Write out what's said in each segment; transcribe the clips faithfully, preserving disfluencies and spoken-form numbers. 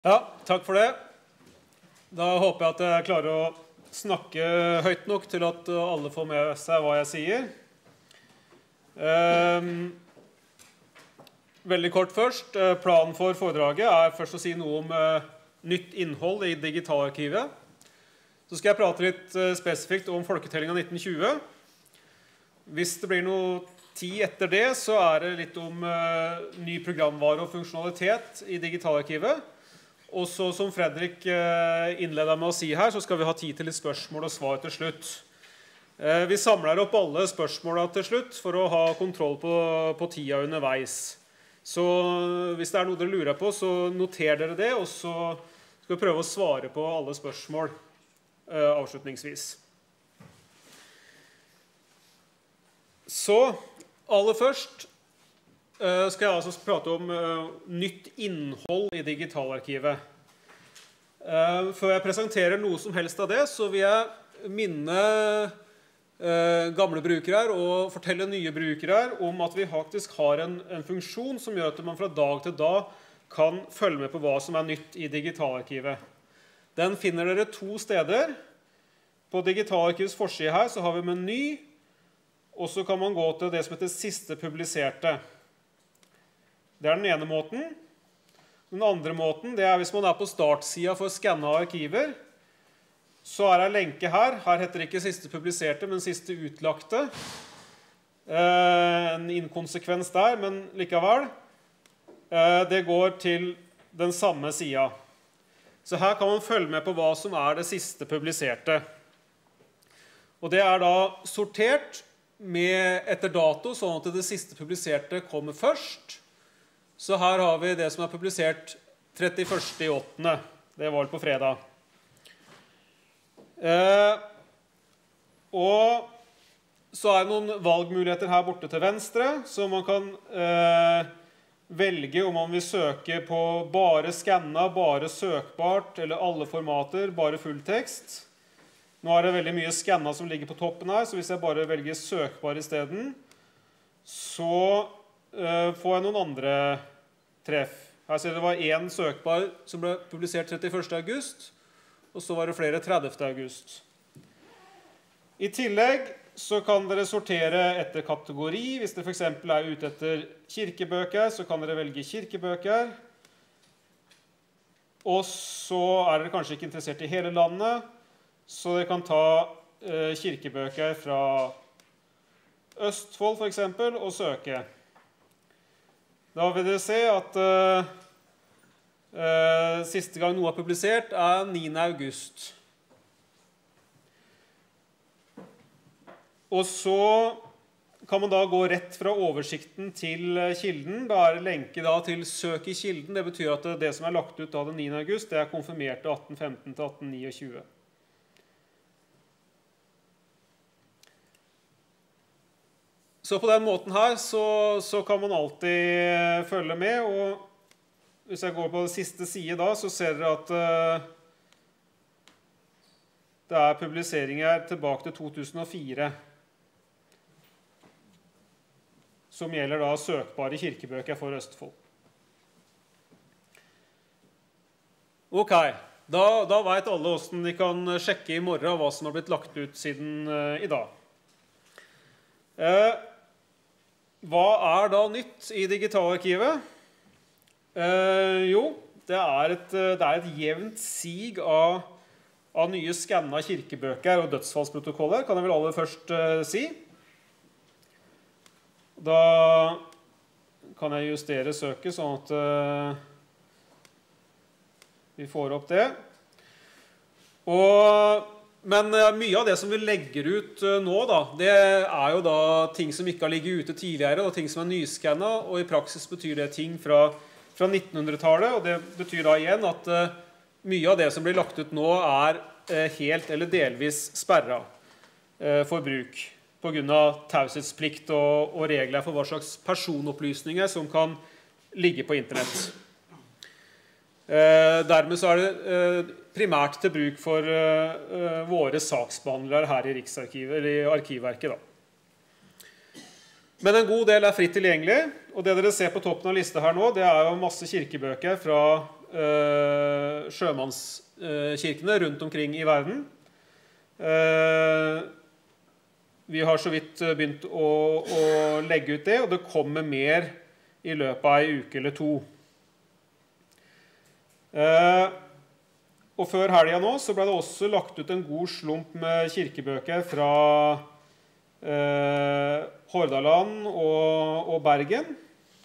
Ja, takk for det. Da håper jeg at jeg klarer å snakke høyt nok til at alle får med seg hva jeg sier. Um, veldig kort først. Planen for foredraget er først å si noe om uh, nytt innhold i Digitalarkivet. Så skal jeg prate litt uh, spesifikt om folketellingen nitten tjue. Hvis det blir noe tid etter det, så er det litt om uh, ny programvare og funksjonalitet i Digitalarkivet. Og så som Fredrik innledet med å si her, så skal vi ha tid til litt spørsmål og svar til slutt. Vi samler opp alle spørsmålene til slutt for å ha kontroll på, på tida underveis. Så hvis det er noe dere lurer på, så noter dere det, og så skal vi prøve å svare på alle spørsmål avslutningsvis. Så aller først skal jeg altså prate om uh, nytt innhold i Digitalarkivet. Uh, før jeg presenterer noe som helst av det, så vil jeg minne uh, gamle brukere og fortelle nye brukere om at vi faktisk har en, en funksjon som gjør at man fra dag til dag kan følge med på hva som er nytt i Digitalarkivet. Den finner dere to steder. På Digitalarkivets forside her så har vi meny, og så kan man gå til det som heter siste publiserte. Det er den ene måten. Den andre måten, det er hvis man er på startsida for å skanne arkiver, så er det en lenke her. Her heter det ikke siste publiserte, men siste utlagte. Eh, en inkonsekvens der, men likevel. Eh, det går til den samme sida. Så her kan man følge med på hva som er det siste publiserte. Og det er da sortert med etter dato, sånn at det siste publiserte kommer først. Så her har vi det som er publisert trettiførste i åttende. Det var på fredag. Eh, og så er det noen valgmuligheter her borte til venstre, så man kan eh, velge om man vil søke på bare skanna, bare søkbart, eller alle formater, bare fulltekst. Nå er det veldig mye skanna som ligger på toppen her, så hvis jeg bare velger søkbar i stedet, så eh, får jeg noen andre treff. Her ser det var en søkbar som ble publisert trettiførste august, og så var det flere tredivte august. I tillegg så kan dere sortere etter kategori. Hvis det for eksempel er ute etter kirkebøker, så kan dere velge kirkebøker. Og så er dere kanskje ikke interessert i hele landet, så dere kan ta eh, kirkebøker fra Østfold for eksempel, og søke. Da vil dere se at uh, uh, siste gang noe er publisert er niende august. Og så kan man da gå rett fra oversikten til kilden. Da er det lenke da til søk i kilden. Det betyr at det som er lagt ut da den niende august, det er konfirmerte atten femten til atten tjueni. Så på den måten her så, så kan man alltid følge med, og hvis jeg går på siste side da, så ser dere at uh, det er publiseringer tilbake til to tusen og fire som gjelder da søkbare kirkebøker for Østfold. Ok, da, da vet alle hvordan de kan sjekke i morgen hva som har blitt lagt ut siden uh, i dag. Uh, Hva er da nytt i Digitalarkivet? Eh, jo, det er, et, det er et jevnt sig av, av nye skanna kirkebøker og dødsfallsprotokoller, kan jeg vel aller først eh, si. Da kan jeg justere søket sånn at eh, vi får opp det. Og Men uh, mye av det som vi legger ut uh, nå, da, det er jo da ting som ikke har ligget ute tidligere, og ting som er nyskannet, og i praksis betyr det ting fra, fra nittenhundretallet, og det betyr da igjen at uh, mye av det som blir lagt ut nå er uh, helt eller delvis sperret uh, for bruk, på grunn av taushetsplikt og, og regler for hva slags personopplysninger som kan ligge på internett. Uh, dermed så er det uh, primært til bruk for uh, uh, våre saksbehandlere her i Riksarkivet, eller i Arkivverket da. Men en god del er fritt tilgjengelig, og det dere ser på toppen av lista her nå, det er jo masse kirkebøker fra eh, sjømannskirkene rundt omkring i verden. Eh, vi har så vidt begynt å, å legge ut det, og det kommer mer i løpet av en uke eller to. Eh, og før helgen nå så ble det også lagt ut en god slump med kirkebøker fra eh, Hordaland og, og Bergen.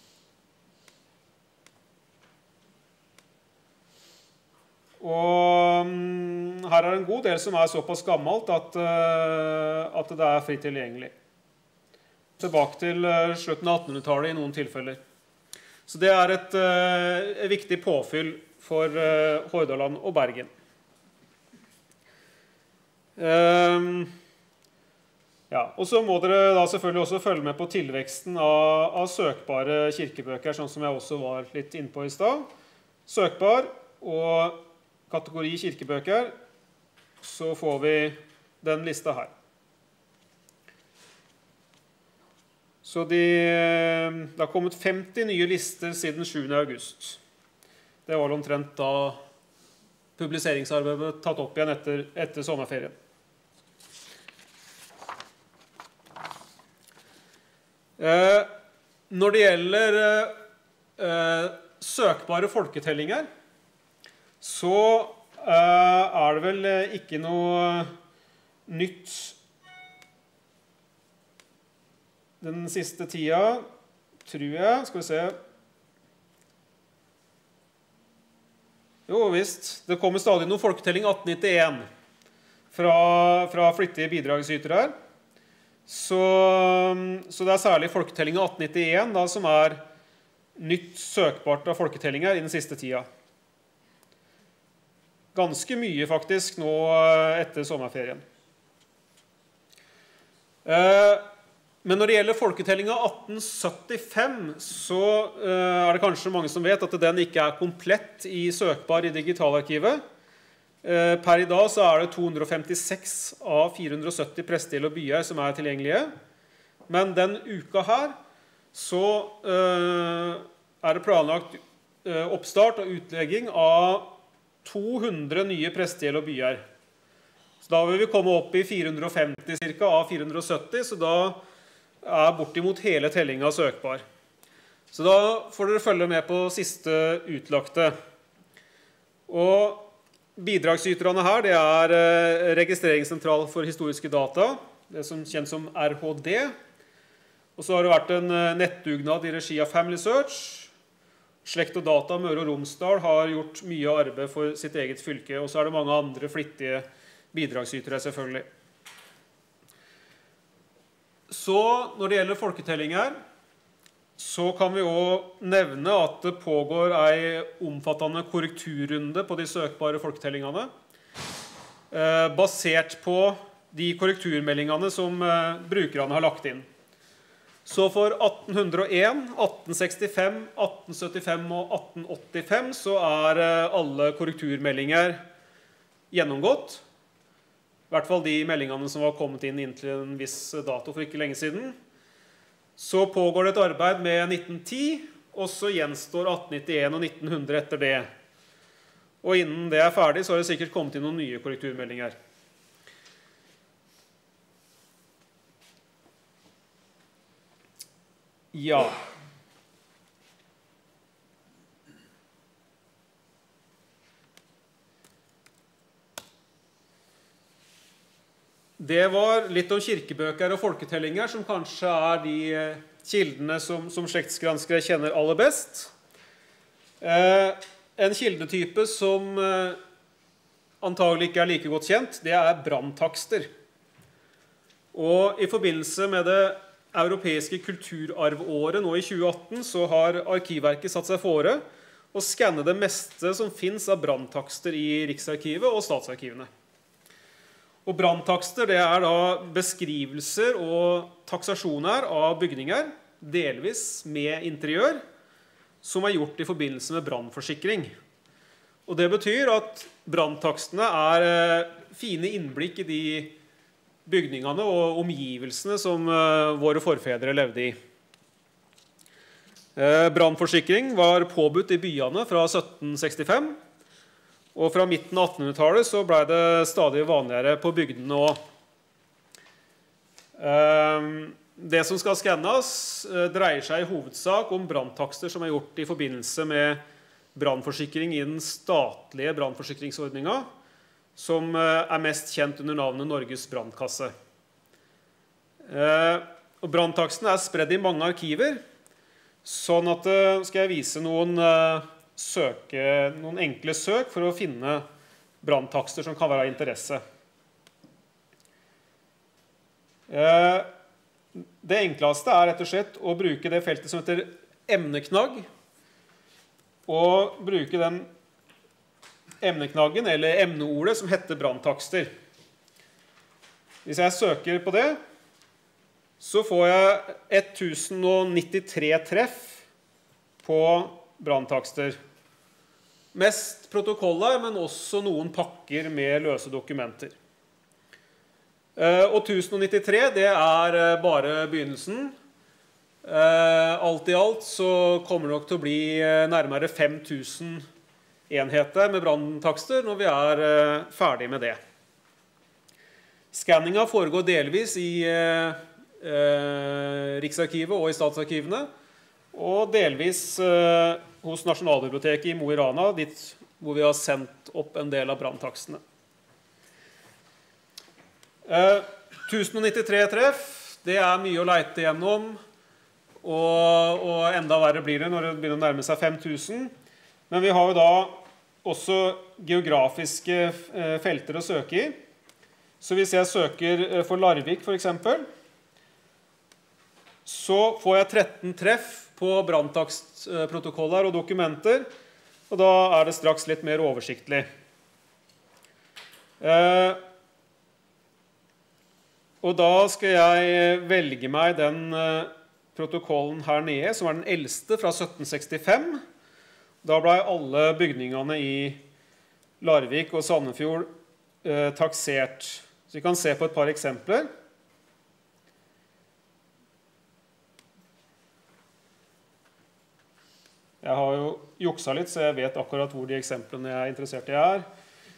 Og um, her er det en god del som er såpass gammelt at, uh, at det er fritt tilgjengelig. Tilbake til uh, slutten av attenhundretallet i noen tilfeller. Så det er et, uh, et viktig påfyll for uh, Hordaland og Bergen. Um, ja, og så må dere da selvfølgelig også følge med på tilveksten av, av søkbare kirkebøker, sånn som jeg også var litt inne på i sted. Søkbar og kategori kirkebøker, så får vi den lista her. Så de, det har kommet femti nye lister siden sjuende august. Det var omtrent da publiseringsarbeidet ble tatt opp igjen etter, etter sommerferien. Eh, når det gjelder eh, søkbare folketellinger, så uh, er det vel ikke noe nytt den siste tida, tror jeg. Skal vi se. Jo, visst. Det kommer stadig noen folketelling atten nittien fra, fra flittige bidragsytere her. Så, så det er særlig folketelling atten nittien da, som er nytt søkbart av folketellinger i den siste tida. Ganske mye faktisk nå etter sommerferien. Men når det gjelder folketellingen atten syttifem, så er det kanskje mange som vet at den ikke er komplett i søkbar i digitalarkivet. Per i dag så er det to hundre og femtiseks av fire hundre og sytti prestedel og byer som er tilgjengelige. Men den uka her så er det planlagt oppstart og utlegging av to hundre nye prestedel og byer. Så da vil vi komme opp i fire hundre og femti cirka av fire hundre og sytti, så da er bortimot hele tellingen søkbar. Så da får dere følge med på siste utlagte. Og bidragsyterne her, det er Registreringssentral for historiske data, det som kjent som R H D. Og så har det vært en nettdugnad i regi av Family Search. Slekt og Data Møre og Romsdal har gjort mye arbeid for sitt eget fylke, og så er det mange andre flittige bidragsytere selvfølgelig. Så når det gjelder folketellinger, så kan vi også nevne at det pågår en omfattende korrekturrunde på de søkbare folketellingene, basert på de korrekturmeldingene som brukerne har lagt inn. Så for atten hundre og en, atten sekstifem, atten syttifem og atten åttifem så er alle korrekturmeldinger gjennomgått. I hvert fall de meldingene som var kommet inn inntil en viss dato for ikke lenge siden. Så pågår det et arbeid med nitten ti, og så gjenstår atten nittien og nitten hundre etter det. Og innen det er ferdig, så har det sikkert kommet inn noen nye korrekturmeldinger. Ja. Det var litt om kirkebøker og folketellinger, som kanskje er de kildene som, som slektsgranskere kjenner aller best. Eh, en kildetype som eh, antagelig ikke er like godt kjent, det er branntakster. Og i forbindelse med det europeiske kulturarvåret nå i tjue atten, så har Arkivverket satt seg fore å skanne det meste som finnes av branntakster i Riksarkivet og statsarkivene. Og branntakster, det er da beskrivelser og taksasjoner av bygninger, delvis med interiør, som er gjort i forbindelse med brannforsikring. Og det betyr at branntakstene er fine innblikk i de bygningene og omgivelsene som våre forfedre levde i. Brannforsikring var påbudt i byene fra sytten sekstifem, og fra midten av attenhundretallet så ble det stadig vanligere på bygdene også. Det som skal skannes dreier seg i hovedsak om branntakster som er gjort i forbindelse med brannforsikring i den statlige brannforsikringsordningen, som er mest kjent under navnet Norges brannkasse. Og branntaksten er spredd i mange arkiver, sånn at skal jeg vise noen, søke, noen enkle søk for å finne branntakster som kan være av interesse. Det enkleste er rett og slett å bruke det feltet som heter emneknagg, og bruke den emneknaggen eller emneordet som heter branntakster. Hvis jeg søker på det, så får jeg tusen nittitre treff på branntakster. Mest protokoller, men også noen pakker med løse dokumenter. Og tusen nittitre, det er bare begynnelsen. Alt i alt så kommer det nok til å bli nærmere fem tusen enheter med branntakster når vi er ferdig med det. Scanningen foregår delvis i Riksarkivet og i Statsarkivene, og delvis hos Nasjonalbiblioteket i Mo i Rana, dit hvor vi har sendt opp en del av branntakstene. tusen nittitre treff, det er mye å leite gjennom, og, og enda verre blir det når det begynner å nærme seg fem tusen. Men vi har jo da også geografiske felter å søke i. Så hvis jeg søker for Larvik for eksempel, så får jeg tretten treff på branntakstprotokoller og dokumenter, og da er det straks litt mer oversiktlig. Eh, og da skal jeg velge meg den eh, protokollen her nede, som er den eldste fra sytten sekstifem. Da ble alle bygningene i Larvik og Sandefjord eh, taksert. Så vi kan se på et par eksempler. Jeg har jo juksa litt, så jeg vet akkurat hvor de eksemplene jeg er interessert i er.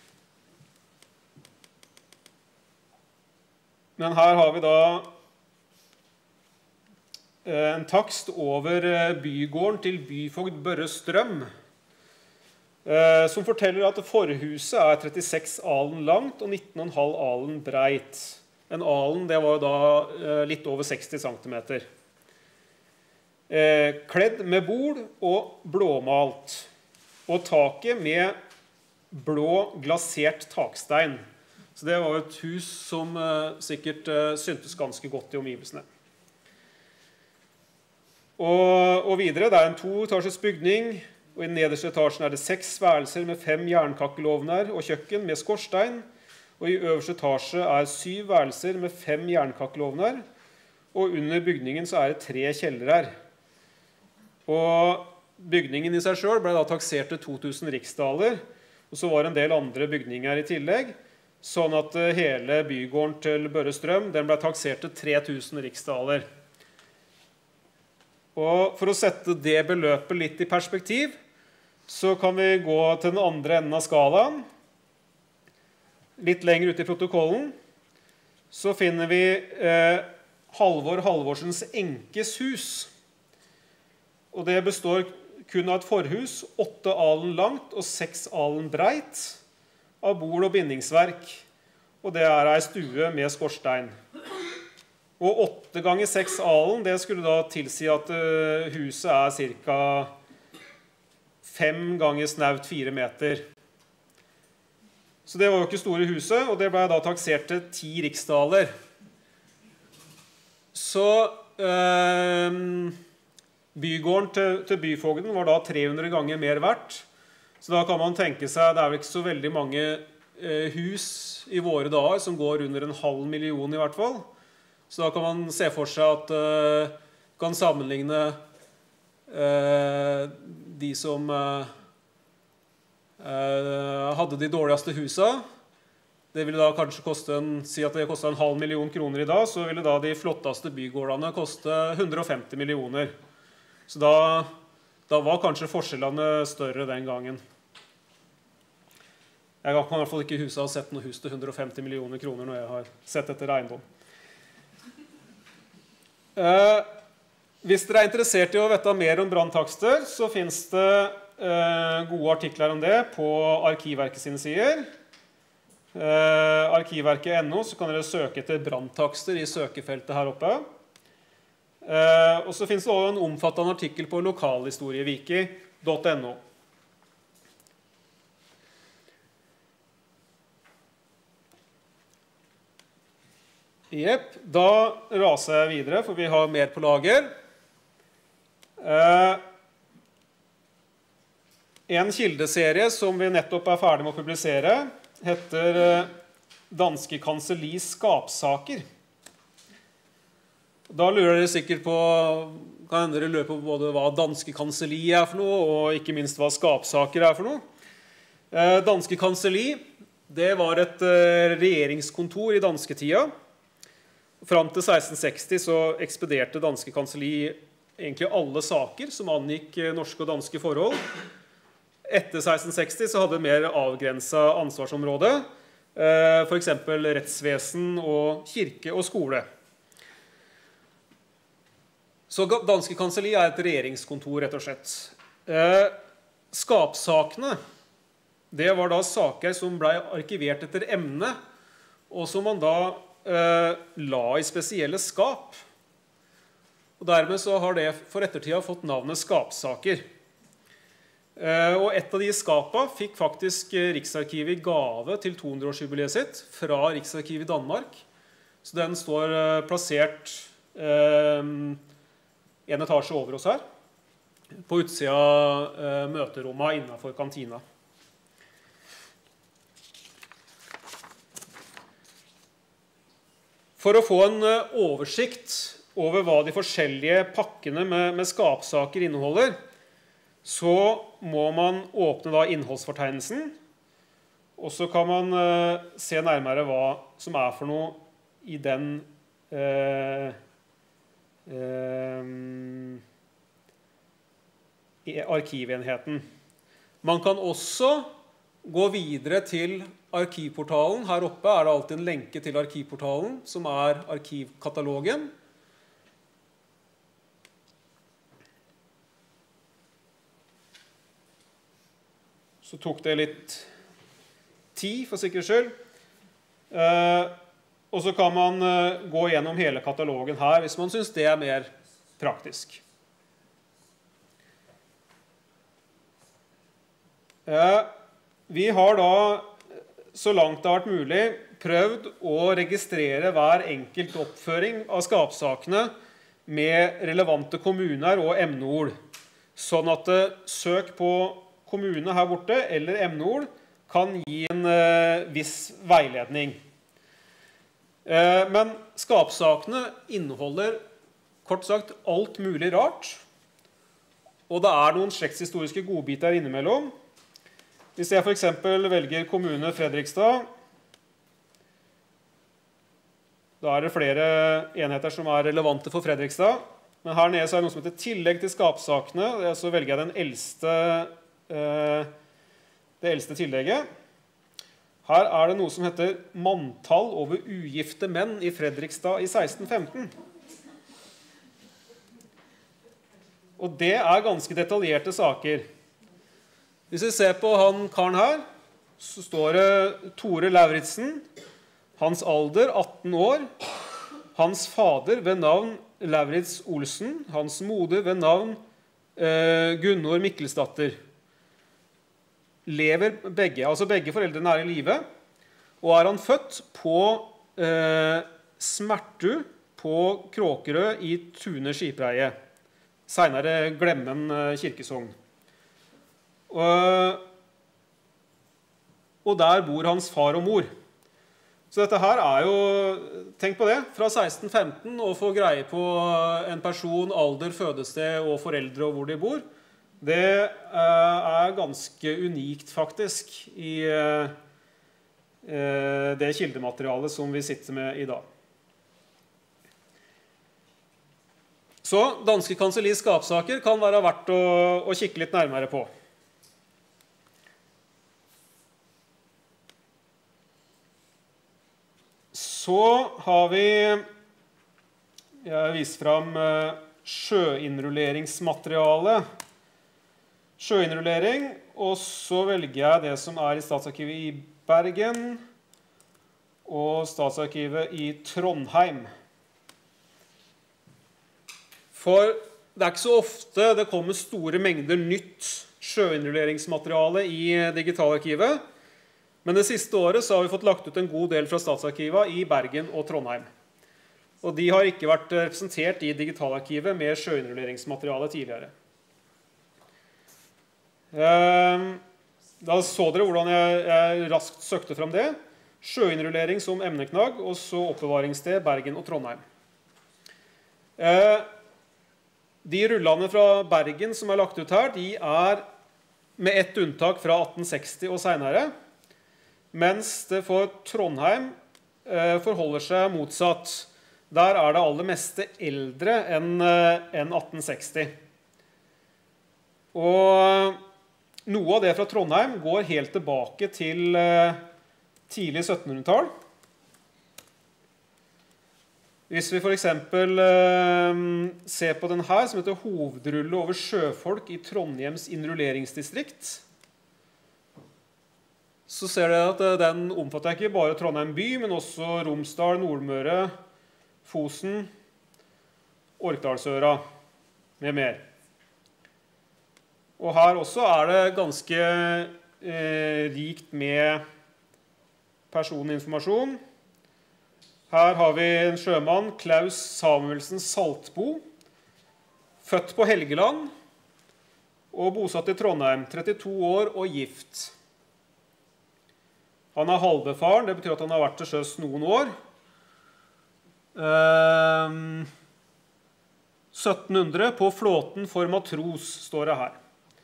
Men her har vi da en takst over bygården til byfogd Børre Strøm, som forteller at forhuset er trettiseks alen langt og nitten komma fem alen breit. En alen, det var jo da litt over seksti centimeter. Kledd med bord og blåmalt, og taket med blå glasert takstein. Så det var jo et hus som sikkert syntes ganske godt i omgivelsene. Og, og videre, det er en to-etasjes bygning, og i den nederste etasjen er det seks værelser med fem jernkakkelovner og kjøkken med skorstein, og i øverste etasje er syv værelser med fem jernkakkelovner, og under bygningen så er det tre kjellere. Og bygningen i seg selv ble da taksert til to tusen riksdaler, og så var det en del andre bygninger i tillegg, sånn at hele bygården til Børre Strøm, den ble taksert til tre tusen riksdaler. Og for å sette det beløpet litt i perspektiv, så kan vi gå til den andre enden av skalaen. Litt lenger ut i protokollen, så finner vi eh, Halvor Halvorsens enkes hus. Og det består kun av et forhus, åtte alen langt og seks alen breit, av bord og bindingsverk. Og det er ei stue med skorstein. Og åtte ganger seks alen, det skulle da tilsi at uh, huset er cirka fem ganger snaut fire meter. Så det var jo ikke store huset, og det ble da taksert til ti riksdaler. Så uh, bygården til, til byfogden var da tre hundre ganger mer verdt. Så da kan man tenke seg, det er vel ikke så veldig mange uh, hus i våre dager som går under en halv million i hvert fall. Så da kan man se for seg at uh, kan sammenligne uh, de som uh, uh, hadde de dårligste husene. Det ville da kanskje koste en, si at det kostet en halv million kroner i dag, så ville da de flotteste bygårdene koste hundre og femti millioner. Så da, da var kanskje forskjellene større den gangen. Jeg kan i hvert fall ikke i huset ha sett noe hus til hundre og femti millioner kroner når jeg har sett etter eiendom. Eh, hvis dere er interessert i å vite mer om branntakster, så finnes det eh, gode artikler om det på Arkivverket sine sider. Eh, Arkivverket punktum no, så kan dere søke etter branntakster i søkefeltet her oppe. Eh, og så finnes det også en omfattende artikkel på lokalhistorieviki punktum no. Jepp, da raser jeg videre, for vi har mer på lager. Eh, en kildeserie som vi nettopp er ferdig med å publisere, heter eh, Danske Kansellis skapsaker. Da lurer dere sikkert på, kan hende dere lurer på både hva Danske Kanselli er for noe, og ikke minst hva skapsaker er for noe. Eh, Danske Kanselli, det var et eh, regjeringskontor i dansketida. Fram til seksten seksti så ekspederte Danske Kanselli egentlig alle saker som angikk norske og danske forhold. Etter seksten seksti så hadde det mer avgrenset ansvarsområde, for eksempel rettsvesen og kirke og skole. Så Danske Kanselli er et regjeringskontor, rett og slett. Skapsakene, det var da saker som ble arkivert etter emne, og som man da Uh, la i spesielle skap. Og dermed så har det for ettertida fått navnet skapsaker. Uh, og et av de skapene fikk faktisk Riksarkivet i gave til to hundre årsjubileet sitt fra Riksarkivet i Danmark. Så den står uh, plassert uh, en etasje over oss her, på utsida av uh, møterommet innenfor kantina. For å få en oversikt over hva de forskjellige pakkene med, med skapsaker inneholder, så må man åpne da innholdsfortegnelsen, og så kan man uh, se nærmere hva som er for noe i den uh, uh, i arkivenheten. Man kan også gå videre til arkivportalen. Her oppe er det alltid en lenke til arkivportalen, som er arkivkatalogen. Så tok det litt tid, for sikkerhets skyld. Eh, og så kan man eh, gå gjennom hele katalogen her, hvis man synes det er mer praktisk. Eh, vi har da, så langt det har vært mulig, prøvd å registrere hver enkelt oppføring av skapsakene med relevante kommuner og emneord, sånn at søk på kommune her borte eller emneord kan gi en eh, viss veiledning. Eh, men skapsakene inneholder kort sagt alt mulig rart, og det er noen slektshistoriske godbiter innimellom. Hvis jeg for eksempel velger kommune Fredrikstad, da er det flere enheter som er relevante for Fredrikstad. Men her nede så er det noe som heter tillegg til skapsakene. Så velger jeg den eldste, eh, det eldste tillegget. Her er det noe som heter manntall over ugifte menn i Fredrikstad i seksten femten. Og det er ganske detaljerte saker. Hvis vi ser på han karen her, så står det Tore Lauritsen, hans alder atten år, hans fader ved navn Lauritz Olsen, hans moder ved navn eh, Gunnor Mikkelsdatter. Lever begge, altså begge foreldrene er i live, og er han født på eh, Smertu på Kråkerø i Tune skipleie, senere Glemmen eh, kirkesogn. Og, og der bor hans far og mor. Så dette her er jo, tenk på det, fra seksten femten å få greie på en person, alder, fødested og foreldre og hvor de bor, det er ganske unikt faktisk i det kildematerialet som vi sitter med i dag. Så Danske Kansellis skapsaker kan være verdt å, å kikke litt nærmere på. Så har vi, jeg viser frem sjøinnrulleringsmateriale. Sjøinnrullering, og så velger jeg det som er i Statsarkivet i Bergen og Statsarkivet i Trondheim. For det er ikke så ofte det kommer store mengder nytt sjøinnrulleringsmateriale i Digitalarkivet, men det siste året så har vi fått lagt ut en god del fra Statsarkivet i Bergen og Trondheim. Og de har ikke vært representert i Digitalarkivet med sjøinnrulleringsmateriale tidligere. Da så dere hvordan jeg, jeg raskt søkte frem det. Sjøinnrullering som emneknagg, og så oppbevaringssted Bergen og Trondheim. De rullene fra Bergen som er lagt ut her, de er med ett unntak fra atten seksti og senere, mens det for Trondheim forholder seg motsatt. Der er det aller meste eldre enn enn atten seksti. Og noe av det fra Trondheim går helt tilbake til tidlig syttenhundretall. Hvis vi for eksempel ser på den her, som heter Hovedrulle over sjøfolk i Trondheims innrulleringsdistrikt, så ser dere at den omfatter ikke bare Trondheim by, men også Romsdal, Nordmøre, Fosen, Orkdalsøra med mer. Og her også er det ganske eh, rikt med personinformasjon. Her har vi en sjømann, Klaus Samuelsen Saltbo, født på Helgeland og bosatt i Trondheim, trettito år og gift. Han er halvbefaren, det betyr at han har vært til sjøs noen år. sytten hundre på flåten for matros, står det her.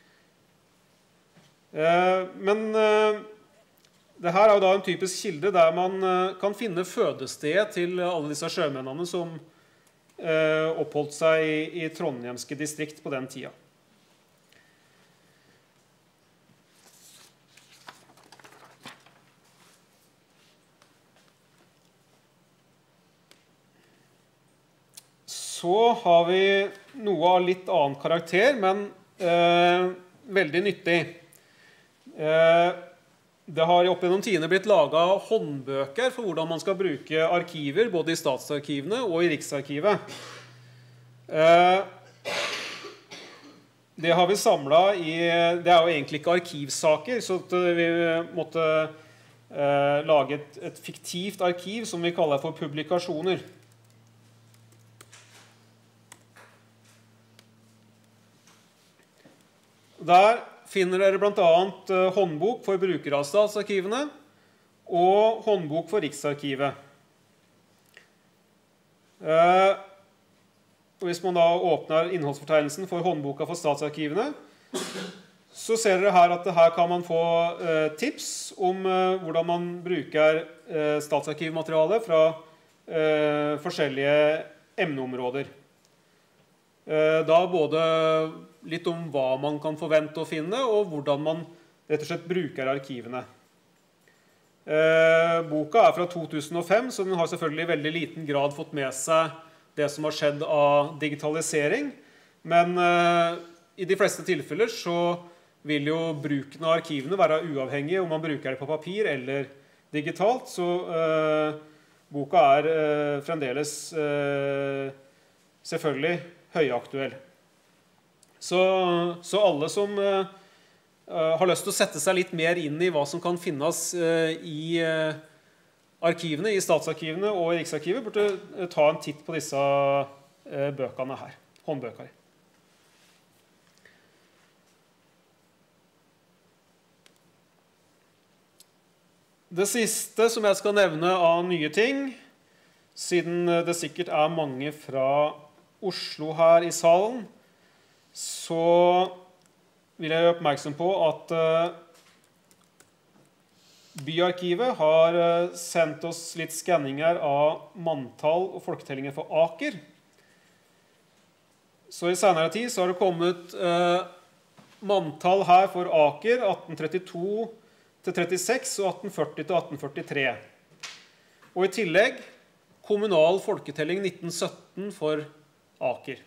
Men det her er jo da en typisk kilde der man kan finne fødestedet til alle disse sjømennene som oppholdt seg i, i Trondheimske distrikt på den tida. Så har vi noe av litt annen karakter, men eh, veldig nyttig. Eh, det har opp gjennom tidene blitt laget håndbøker for hvordan man skal bruke arkiver, både i statsarkivene og i Riksarkivet. Eh, det har vi samlet i, det er jo egentlig ikke arkivsaker, så vi måtte eh, lage et, et fiktivt arkiv som vi kaller for publikasjoner. Der finner dere blant annet håndbok for brukere av statsarkivene og håndbok for Riksarkivet. Og hvis man da åpner innholdsfortegnelsen for håndboka for statsarkivene, så ser dere her at her kan man få tips om hvordan man bruker statsarkivmateriale fra forskjellige emneområder. Da både litt om hva man kan forvente å finne, og hvordan man rett og slett bruker arkivene. Eh, boka er fra to tusen og fem, så den har selvfølgelig i veldig liten grad fått med seg det som har skjedd av digitalisering. Men eh, i de fleste tilfeller så vil jo bruken av arkivene være uavhengig om man bruker det på papir eller digitalt. Så eh, boka er eh, fremdeles eh, selvfølgelig høyaktuell. Så, så alle som uh, har lyst til å sette seg litt mer inn i hva som kan finnes uh, i uh, arkivene, i statsarkivene og i Riksarkivet, burde uh, ta en titt på disse uh, bøkene her, håndbøker. Det siste som jeg skal nevne av nye ting, siden det sikkert er mange fra Oslo her i salen, så vil jeg gjøre oppmerksom på at Byarkivet har sendt oss litt skanninger av manntall og folketellinger for Aker. så i senere tid så har det kommet eh, manntall her for Aker atten trettito til trettiseks og atten førti til atten førtitre. Og i tillegg kommunal folketelling nitten sytten for Aker.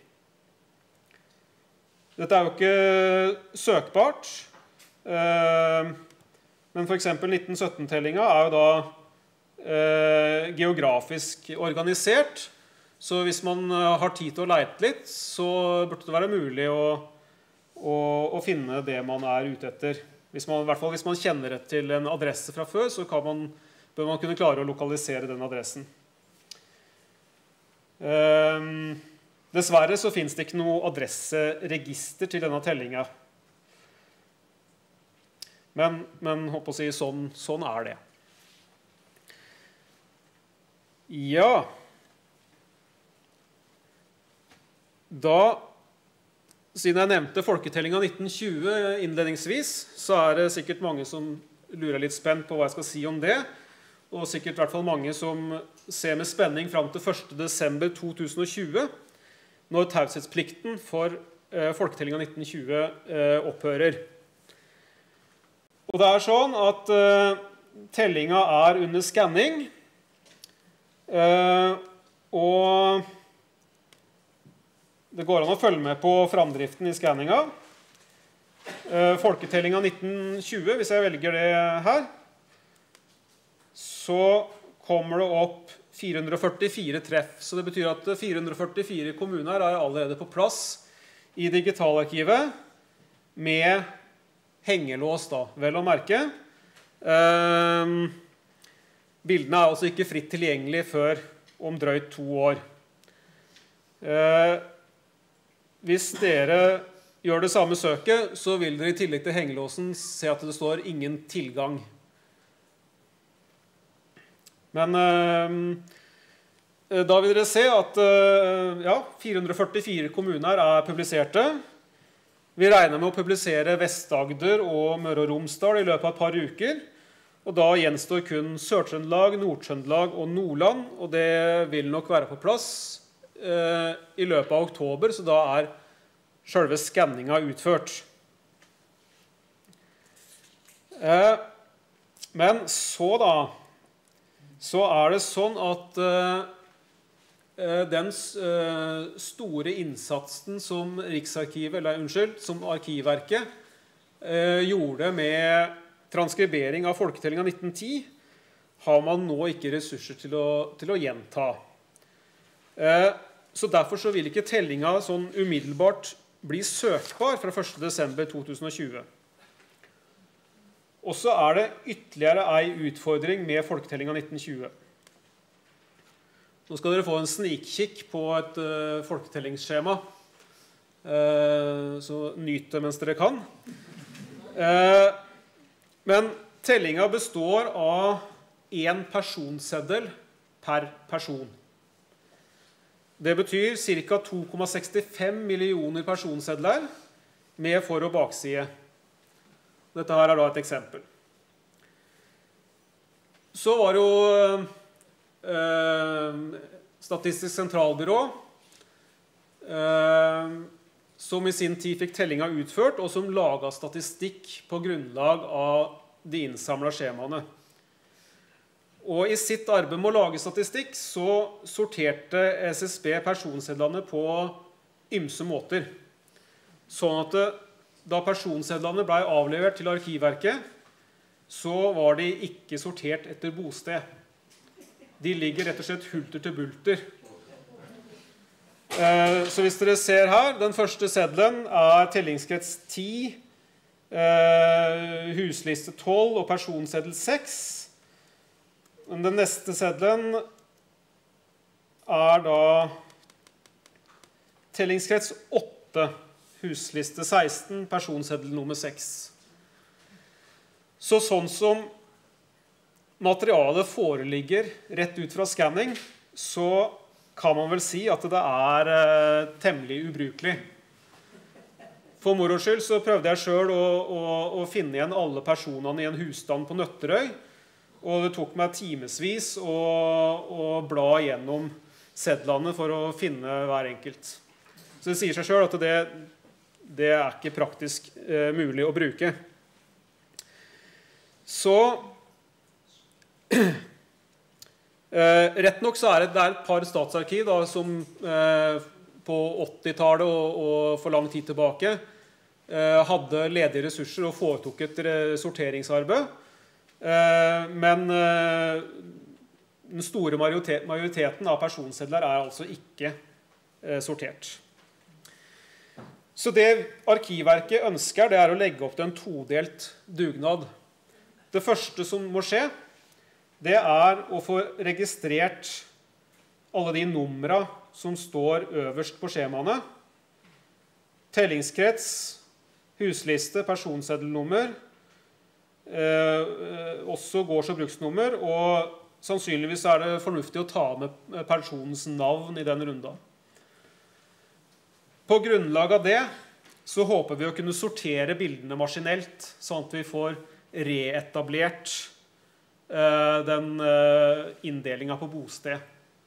Dette er jo ikke søkbart, eh, men for eksempel nitten sytten-tellinga er jo da eh, geografisk organisert, så hvis man har tid til å leite litt, så burde det være mulig å, å, å finne det man er ute etter. Hvis man, i hvert fall hvis man kjenner det til en adresse fra før, så kan man, bør man kunne klare å lokalisere den adressen. Um, dessverre så finnes det ikke noe adresseregister til denne tellinga. Men, men håper å si, sånn, sånn er det. Ja. Da, siden jeg nevnte folketellinga nitten tjue innledningsvis, så er det sikkert mange som lurer litt spent på hva jeg skal si om det, og sikkert i hvert fall mange som ser med spenning fram til første desember to tusen og tjue, når taushetsplikten for eh, folketellinga nitten tjue eh, opphører. Og det er sånn at eh, tellinga er under skanning, eh, og det går an å følge med på framdriften i skanninga. Eh, folketellinga nitten tjue, hvis jeg velger det her, så kommer det opp fire hundre førtifire treff. Så det betyr at fire hundre førtifire kommuner er allerede på plass i digitalarkivet med hengelås, da, vel å merke. Eh, bildene er altså ikke fritt tilgjengelig før om drøyt to år. Eh, hvis dere gjør det samme søket, så vil dere i tillegg til hengelåsen se at det står ingen tilgang. Men eh, da vil dere se at eh, ja, fire hundre førtifire kommuner er publiserte. Vi regner med å publisere Vest-Agder og Møre og Romsdal i løpet av et par uker. Og da gjenstår kun Sør-Trøndelag, Nord-Trøndelag og Nordland, og det vil nok være på plass eh, i løpet av oktober, så da er selve skanninga utført. Eh, men så da, så er det sånn at eh, den eh, store innsatsen som Riksarkivet, eller unnskyld, som Arkivverket eh, gjorde med transkribering av folketellinga nitten ti, har man nå ikke ressurser til å, til å gjenta. Eh, så derfor så vil ikke tellinga sånn umiddelbart bli søkbar fra første desember to tusen og tjue. Og så er det ytterligere ei utfordring med folketellinga nitten tjue. Nå skal dere få en snikkikk på et uh, folketellingsskjema. Uh, så nyt det mens dere kan. Uh, men tellinga består av én personseddel per person. Det betyr ca. to komma sekstifem millioner personsedler med for- og bakside. Dette her er da et eksempel. Så var det jo eh, Statistisk sentralbyrå, eh, som i sin tid fikk tellinga utført, og som laget statistikk på grunnlag av de innsamlede skjemaene. Og i sitt arbeid med å lage statistikk så sorterte S S B personsedlene på ymse måter. Sånn at det, da personsedlene ble avlevert til Arkivverket, så var de ikke sortert etter bosted. De ligger rett og slett hulter til bulter. Så hvis dere ser her, den første seddelen er tellingskrets ti, husliste tolv og personseddel seks. Den neste seddelen er da tellingskrets åtte, husliste seksten, personseddel nummer seks. Så sånn som materialet foreligger rett ut fra skanning, så kan man vel si at det er eh, temmelig ubrukelig. For moro skyld så prøvde jeg selv å, å, å finne igjen alle personene i en husstand på Nøtterøy, og det tok meg timesvis å, å bla gjennom sedlene for å finne hver enkelt. Så det sier seg selv at det, det er ikke praktisk eh, mulig å bruke. Så eh, rett nok så er det, det er et par statsarkiv da, som eh, på åttitallet og, og for lang tid tilbake eh, hadde ledige ressurser og foretok et sorteringsarbeid. Eh, men eh, den store majoritet, majoriteten av personsedler er altså ikke eh, sortert. Så det Arkivverket ønsker, det er å legge opp til en todelt dugnad. Det første som må skje, det er å få registrert alle de numrene som står øverst på skjemaene. Tellingskrets, husliste, personseddelnummer, eh, også gårds- og bruksnummer, og sannsynligvis er det fornuftig å ta med personens navn i den runden. På grunnlag av det så håper vi å kunne sortere bildene maskinelt, sånn at vi får reetablert eh, den eh, inndelingen på bosted.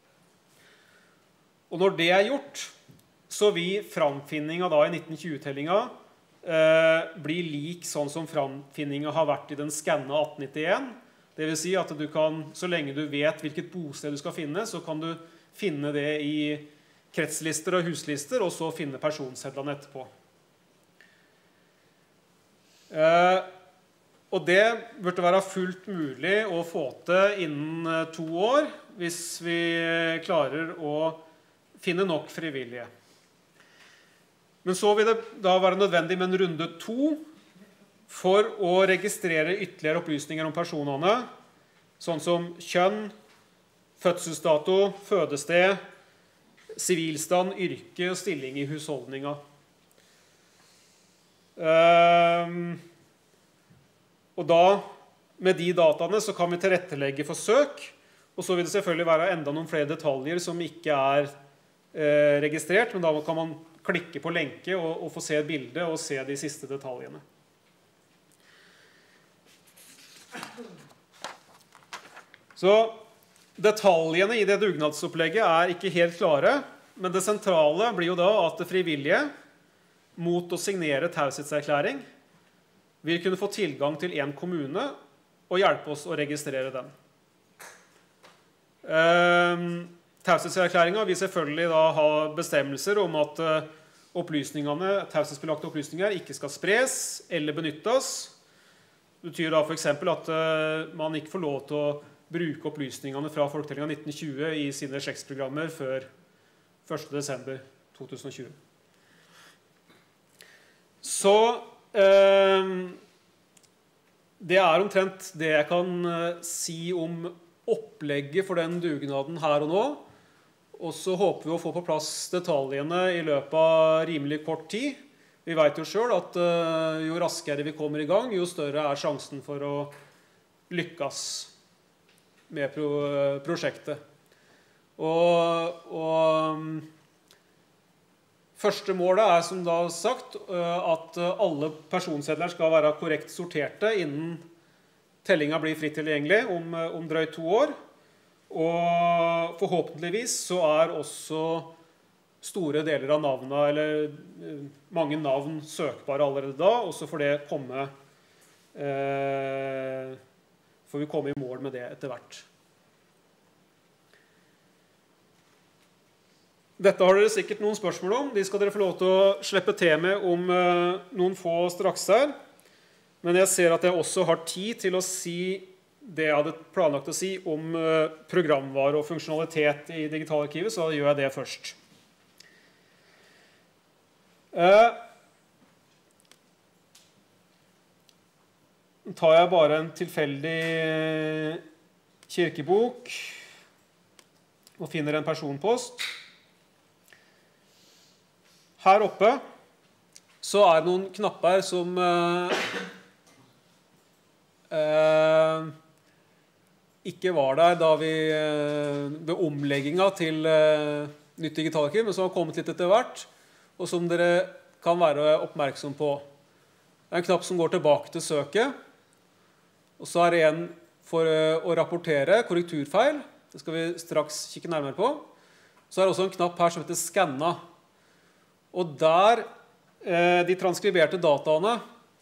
Og når det er gjort, så vil framfinningen da i nitten tjue-tellingen eh, bli lik sånn som framfinningen har vært i den skannet atten nittien. Det vil si at du kan, så lenge du vet hvilket bosted du skal finne, så kan du finne det i kretslister og huslister, og så finne personsedlene etterpå. Eh, og det burde være fullt mulig å få til innen to år, hvis vi klarer å finne nok frivillige. Men så vil det da være nødvendig med en runde to for å registrere ytterligere opplysninger om personene, sånn som kjønn, fødselsdato, fødested, sivilstand, yrke og stilling i husholdninga. Um, og da, med de dataene, så kan vi tilrettelegge for søk, og så vil det selvfølgelig være enda noen flere detaljer som ikke er eh, registrert, men da kan man klikke på lenke og, og få se et bilde og se de siste detaljene. Så detaljene i det dugnadsopplegget er ikke helt klare, men det sentrale blir jo da at det frivillige, mot å signere taushetserklæring, vil kunne få tilgang til en kommune og hjelpe oss å registrere den. Eh, taushetserklæringen vil selvfølgelig da ha bestemmelser om at opplysningene, taushetsbelagte opplysninger ikke skal spres eller benyttes. Det betyr da for eksempel at man ikke får lov til å bruke opplysningene fra folketellingen nitten tjue i sine slektsprogrammer før første desember to tusen og tjue. Så eh, det er omtrent det jeg kan si om opplegget for den dugnaden her og nå. Og så håper vi å få på plass detaljene i løpet av rimelig kort tid. Vi vet jo selv at eh, jo raskere vi kommer i gang, jo større er sjansen for å lykkes med pro prosjektet. Og, og første målet er, som da sagt, at alle personsedler skal være korrekt sorterte innen tellingen blir fritt tilgjengelig om, om drøyt to år. Og forhåpentligvis så er også store deler av navnene, eller mange navn søkbare allerede da, og så får det komme eh, får vi komme i mål med det etter hvert. Dette har dere sikkert noen spørsmål om. De skal dere få lov til å slippe til med om uh, noen få straks her. Men jeg ser at jeg også har tid til å si det jeg hadde planlagt å si om uh, programvare og funksjonalitet i Digitalarkivet, så gjør jeg det først. Uh, tar jeg bare en tilfeldig kirkebok og finner en personpost. Her oppe så er det noen knapper som eh, eh, ikke var der da vi eh, ved omleggingen til eh, nytt digitalarkiv, men som har kommet litt etter hvert, og som dere kan være oppmerksom på. Det er en knapp som går tilbake til søket, og så er det en for å rapportere korrekturfeil. Det skal vi straks kikke nærmere på. Så er det også en knapp her som heter skanna. Og der eh, de transkriberte dataene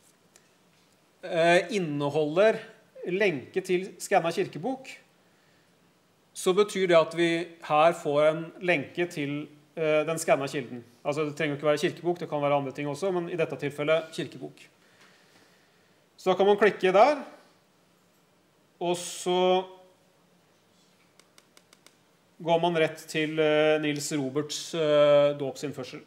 eh, inneholder lenke til skannet kirkebok, så betyr det at vi her får en lenke til eh, den skannet kilden. Altså det trenger ikke være kirkebok, det kan være andre ting også, men i dette tilfellet kirkebok. Så da kan man klikke der, og så går man rett til eh, Nils Roberts eh, dåpsinnførsel.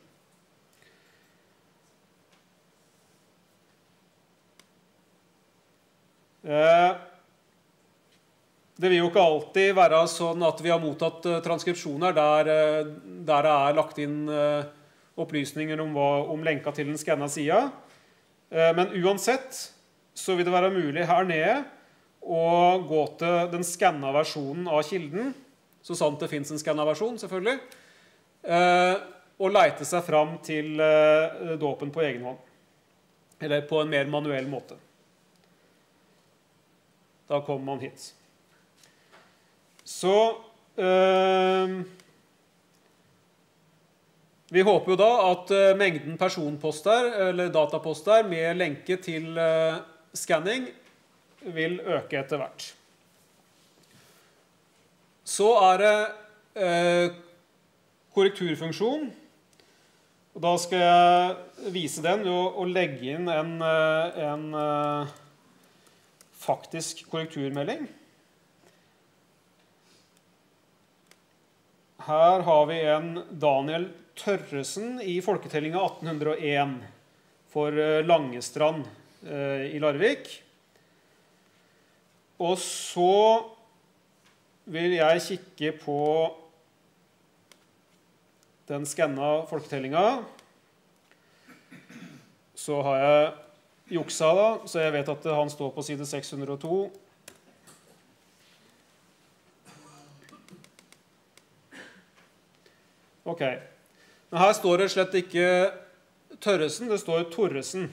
Eh, Det vil jo ikke alltid være sånn at vi har mottatt uh, transkripsjoner der, uh, der det er lagt inn uh, opplysninger om, hva, om lenka til den skanna sida. Uh, men uansett så vil det være mulig her nede å gå til den skanna versjonen av kilden, så sant det finnes en skanna versjon selvfølgelig, uh, og leite seg fram til uh, dåpen på egen hånd, eller på en mer manuell måte. Da kommer man hit. Så øh, vi håper jo da at øh, mengden personposter, eller dataposter med lenke til øh, scanning vil øke etter hvert. Så er det øh, korrekturfunksjon. Og da skal jeg vise den ved å, å legge inn en, en øh, faktisk korrekturmelding. Her har vi en Daniel Tørresen i folketellinga atten hundre og en for Langestrand eh, i Larvik. Og så vil jeg kikke på den skanna folketellinga. Så har jeg juksa da, så jeg vet at han står på side seks hundre og to. Ok, men her står det slett ikke Tørresen, det står Torresen.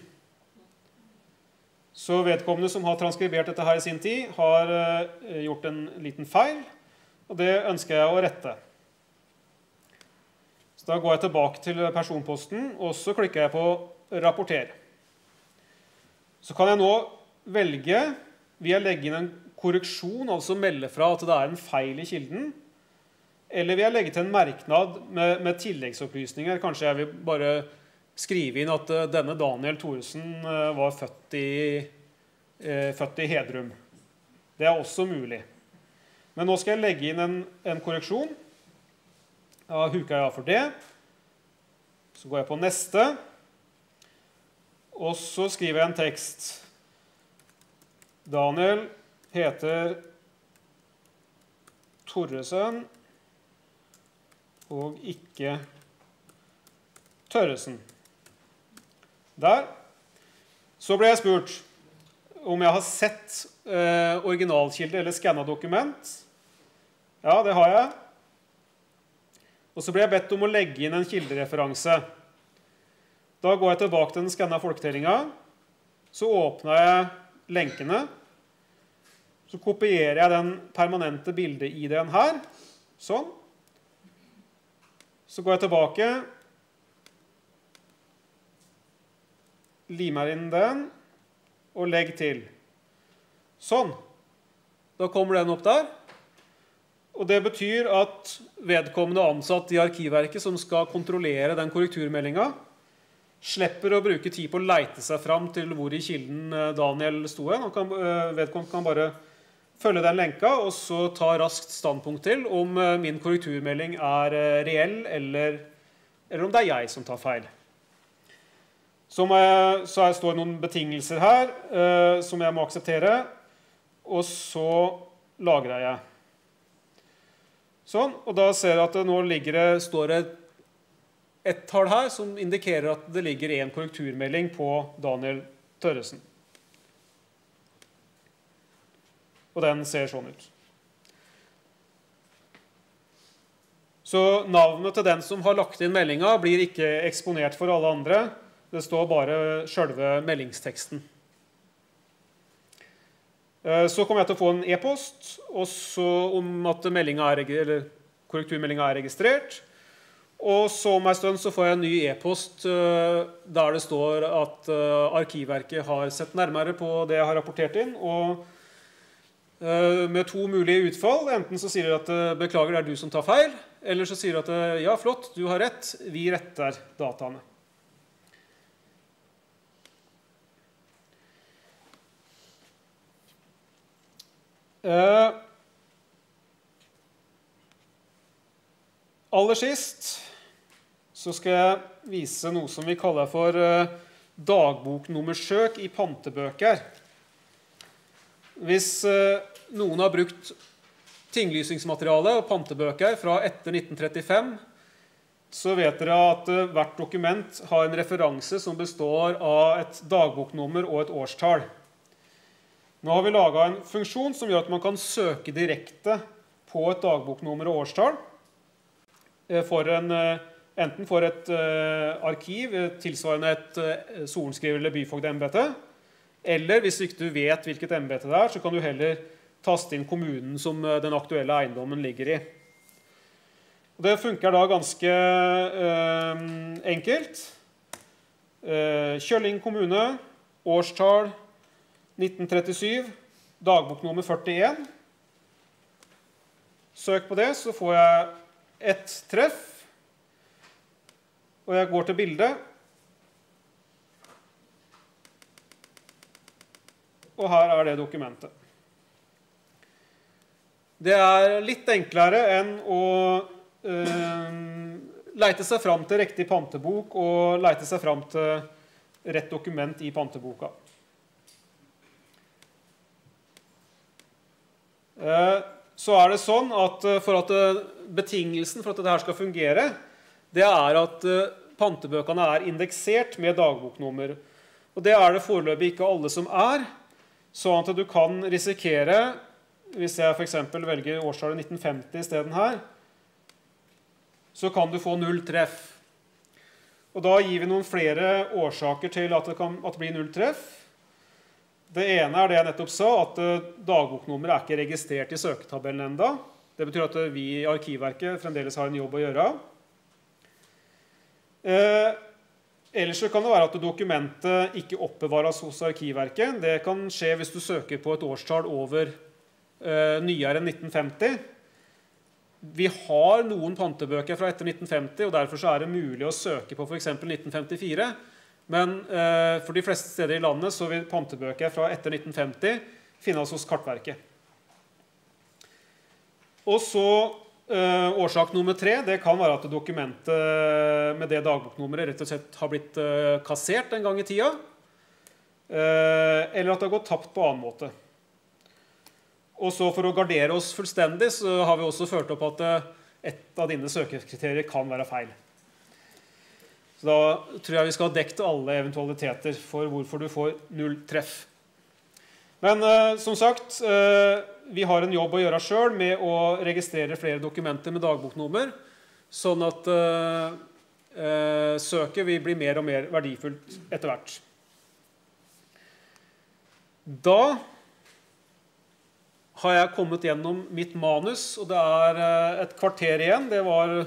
Så vedkommende som har transkribert dette her i sin tid, har uh, gjort en liten feil, og det ønsker jeg å rette. Så da går jeg tilbake til personposten, og så klikker jeg på rapporter. Så kan jeg nå velge, vil jeg legge inn en korreksjon, altså melde fra at det er en feil i kilden, eller vil jeg legge til en merknad med, med tilleggsopplysninger. Kanskje jeg vil bare skrive inn at uh, denne Daniel Thoresen uh, var født i, uh, født i Hedrum. Det er også mulig. Men nå skal jeg legge inn en, en korreksjon. Da huker jeg av for det. Så går jeg på neste. Og så skriver jeg en tekst. Daniel heter Thoresen og ikke Tørresen. Der. Så ble jeg spurt om jeg har sett eh, originalkilde eller skannet dokument. Ja, det har jeg. Og så ble jeg bedt om å legge inn en kildereferanse. Da går jeg tilbake til den skannet folketellinga. Så åpner jeg lenkene. Så kopierer jeg den permanente bilde-I D-en her. Sånn. Så går jeg tilbake, limer inn den, og legger til. Sånn. Da kommer den opp der. Og det betyr at vedkommende ansatt i Arkivverket som skal kontrollere den korrekturmeldingen, slipper å bruke tid på å leite seg fram til hvor i kilden Daniel sto hen. Vedkommende kan bare følge den lenka, og så ta raskt standpunkt til om min korrekturmelding er reell, eller, eller om det er jeg som tar feil. Så, må jeg, så står det noen betingelser her, eh, som jeg må akseptere, og så lagrer jeg. Sånn, og da ser jeg at det nå ligger det, står det et tall her, som indikerer at det ligger en korrekturmelding på Daniel Tørresen. Og den ser sånn ut. Så navnet til den som har lagt inn meldingen blir ikke eksponert for alle andre. Det står bare selve meldingsteksten. Så kommer jeg til å få en e-post, og så om at meldingen er, eller korrekturmeldingen er registrert. Og så om en stund så får jeg en ny e-post uh, der det står at uh, Arkivverket har sett nærmere på det jeg har rapportert inn, og uh, med to mulige utfall. Enten så sier de at uh, beklager, det er du som tar feil, eller så sier de at uh, ja, flott, du har rett, vi retter dataene. Uh, aller sist så skal jeg vise noe som vi kaller for uh, dagboknummersøk i pantebøker. Hvis uh, noen har brukt tinglysingsmateriale og pantebøker fra etter nitten trettifem, så vet dere at uh, hvert dokument har en referanse som består av et dagboknummer og et årstall. Nå har vi laget en funksjon som gjør at man kan søke direkte på et dagboknummer og årstall for en, enten for et uh, arkiv tilsvarende et uh, sorenskriver eller byfogdembete, eller hvis ikke du vet hvilket embete det er, så kan du heller taste inn kommunen som uh, den aktuelle eiendommen ligger i. Og det funker da ganske uh, enkelt. Uh, Kjølling kommune, årstall, nitten trettisju, dagboknummer førtien. Søk på det, så får jeg ett treff. Og jeg går til bildet. Og her er det dokumentet. Det er litt enklere enn å øh, leite seg fram til riktig pantebok og leite seg fram til rett dokument i panteboka. Så er det sånn at for at betingelsen for at dette skal fungere, det er at pantebøkene er indeksert med dagboknummer. Og det er det foreløpig ikke alle som er, sånn at du kan risikere, hvis jeg for eksempel velger årstallet nitten femti i stedet her, så kan du få null treff. Og da gir vi noen flere årsaker til at det, kan, at det blir null treff. Det ene er det jeg nettopp sa, at dagboknummer er ikke registrert i søketabellen enda. Det betyr at vi i Arkivverket fremdeles har en jobb å gjøre. Eh, ellers så kan det være at dokumentet ikke oppbevares hos Arkivverket. Det kan skje hvis du søker på et årstall over eh, nyere enn nitten femti. Vi har noen pantebøker fra etter nitten femti, og derfor så er det mulig å søke på for eksempel nitten femtifire. Men eh, for de fleste steder i landet så vil pantebøker fra etter nitten femti finnes hos Kartverket. Og så eh, årsak nummer tre, det kan være at dokumentet med det dagboknummeret rett og slett har blitt eh, kassert en gang i tida, eh, eller at det har gått tapt på annen måte. Og så for å gardere oss fullstendig så har vi også ført opp at et av dine søkekriterier kan være feil. Så da tror jeg vi skal ha dekt alle eventualiteter for hvorfor du får null treff. Men eh, som sagt, eh, vi har en jobb å gjøre selv med å registrere flere dokumenter med dagboknummer, sånn at eh, eh, søket vil bli mer og mer verdifullt etter hvert. Da har jeg kommet gjennom mitt manus, og det er eh, et kvarter igjen. Det var